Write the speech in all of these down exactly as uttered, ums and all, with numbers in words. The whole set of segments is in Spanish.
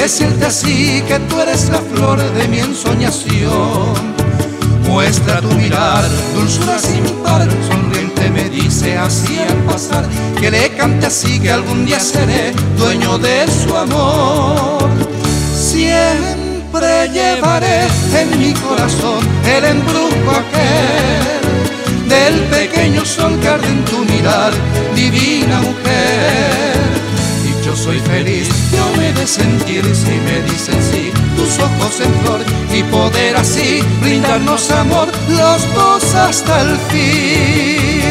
decirte así que tú eres la flor de mi ensoñación. Muestra tu mirar, dulzura sin par, sonriente me dice así al pasar, que le cante así que algún día seré dueño de su amor. Siempre llevaré en mi corazón el embrujo aquel del pequeño sol que arde en tu mirar, divina mujer. Y yo soy feliz, yo me he de sentir si me dicen sí tus ojos en flor, y poder así brindarnos amor los dos hasta el fin.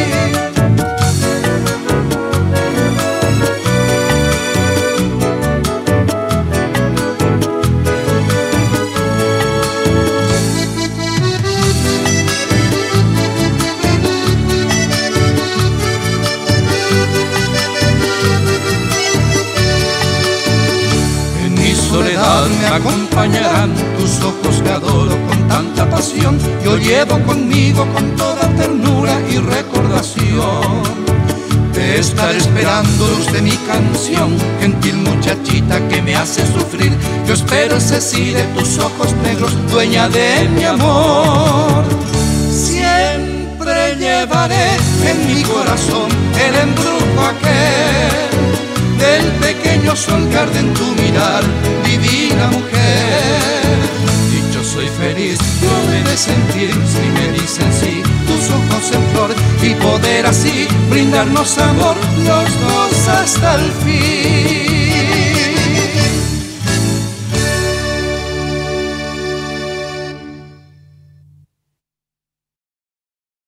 Soledad me acompañarán tus ojos que adoro con tanta pasión. Yo llevo conmigo con toda ternura y recordación. Te estaré esperando, luz de mi canción, gentil muchachita que me hace sufrir. Yo espero ese sí de tus ojos negros, dueña de mi amor. Siempre llevaré en mi corazón el embrujo aquel del pequeño sol que arde en tu mirar, divina mujer. Y yo soy feliz, yo he de sentir si me dicen sí tus ojos en flor, y poder así brindarnos amor los dos hasta el fin.